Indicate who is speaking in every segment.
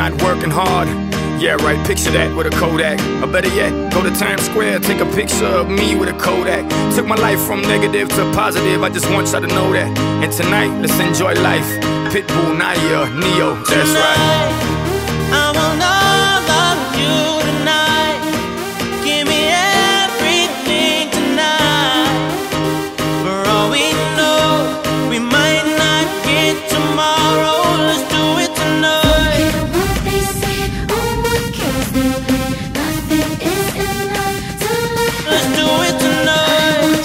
Speaker 1: not working hard. Yeah, right, picture that with a Kodak. Or better yet, go to Times Square, take a picture of me with a Kodak. Took my life from negative to positive, I just want y'all to know that. And tonight, let's enjoy life. Pitbull, Naya, Neo, that's right.
Speaker 2: I want all of you tonight. Give me everything tonight. For all we know, we might not get tomorrow. Let's do it tonight. Let's do it tonight.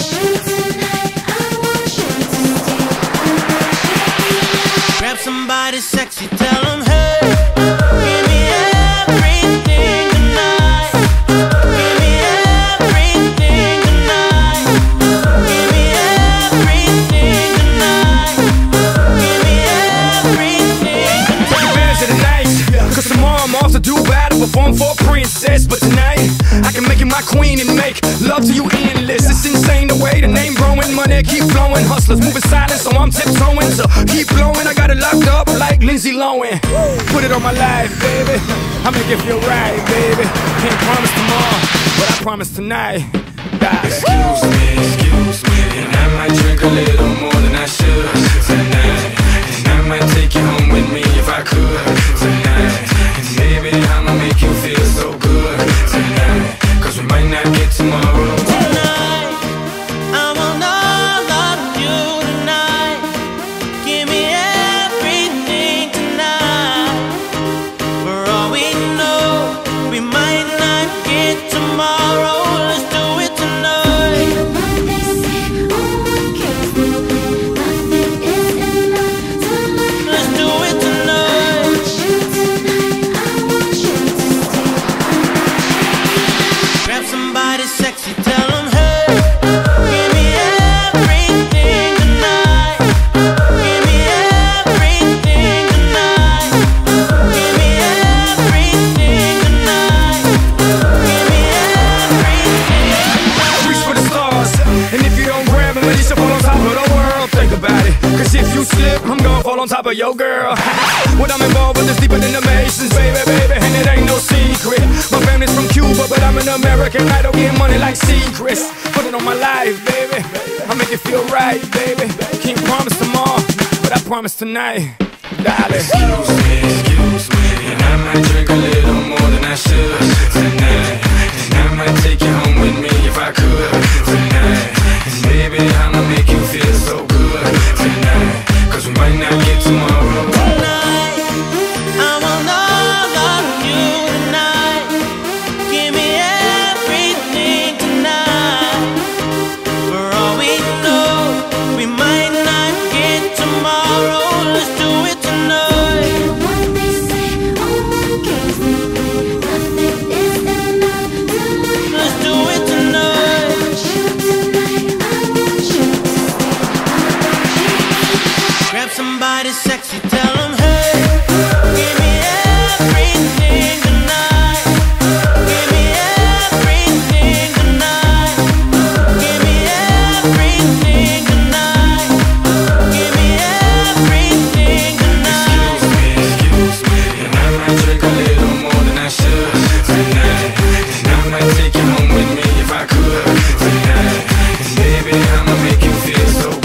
Speaker 2: Grab somebody sexy, tell them hey. Give me everything tonight. Give me everything tonight. Give me everything tonight. Give me everything tonight.
Speaker 1: Take advantage of the night, cause tomorrow I'm off to Dubai to perform for a princess. But tonight, I can make you my queen and make love to you endless. It's insane the way the name growing, money keep flowing. Hustlers moving silent, so I'm tiptoeing. So keep blowing, I got it locked up like Lindsay Lohan. Put it on my life, baby, I make it feel right, baby. Can't promise tomorrow, but I promise tonight.
Speaker 3: Excuse me, and I might drink a little more than I should tonight. And I might take you home with me if I could tonight. And baby, I'ma make you feel so good tonight, cause we might not get tomorrow.
Speaker 2: Tonight, I want all of you tonight. Give me everything tonight. For all we know, we might not get tomorrow. Let's do it tonight. Let's do it tonight. Grab somebody sexy, tell them hey. Give me everything tonight. Give me everything tonight. Give me everything tonight. Give me everything.
Speaker 1: Reach for the stars, and if you don't grab them, at least you'll fall on top of the world. Think about it, cause if you slip, I'm gonna fall on top of your girl. What I'm involved with is deeper than the Masons, baby, and it ain't no secret. My family's from Cuba, but I'm an American idol, getting money like secrets. Put it on my life, baby, I make it feel right, baby. Can't promise tomorrow, but I promise tonight, darling.
Speaker 3: Excuse me, and I might drink a little more than I should tonight. And I might take you home with me if I could tonight. And baby, I'ma make you feel so good tonight, cause we might not get tomorrow.
Speaker 2: Tonight, I want all of you tonight. Give me everything tonight. For all we know, we might not get tomorrow. Let's do it tonight. Let's do it tonight. Grab somebody sexy, tell them hey. Give me everything tonight. Give me everything tonight. Give me everything tonight. Give me everything tonight.
Speaker 3: Excuse me, and I might drink a little more than I should tonight. And I might take you home with me if I could tonight. And baby, I'ma make you feel so